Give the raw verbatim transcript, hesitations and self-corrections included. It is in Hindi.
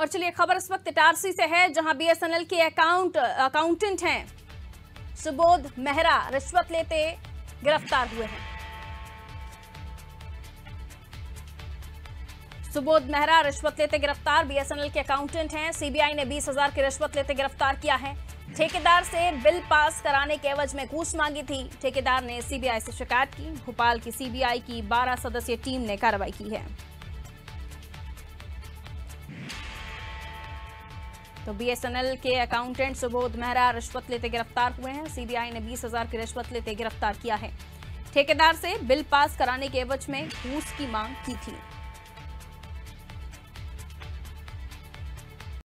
और चलिए खबर इस वक्त इटारसी से है, जहां बीएसएनएल के अकाउंट अकाउंटेंट हैं सुबोध मेहरा रिश्वत लेते गिरफ्तार हुए हैं। सुबोध मेहरा रिश्वत लेते गिरफ्तार। बीएसएनएल के अकाउंटेंट हैं। सीबीआई ने बीस हजार की रिश्वत लेते गिरफ्तार किया है। ठेकेदार से बिल पास कराने के एवज में घूस मांगी थी। ठेकेदार ने सीबीआई से शिकायत की। भोपाल की सीबीआई की बारह सदस्यीय टीम ने कार्रवाई की है। तो बीएसएनएल के अकाउंटेंट सुबोध मेहरा रिश्वत लेते गिरफ्तार हुए हैं। सीबीआई ने बीस हजार की रिश्वत लेते गिरफ्तार किया है। ठेकेदार से बिल पास कराने के एवज में घूस की मांग की थी।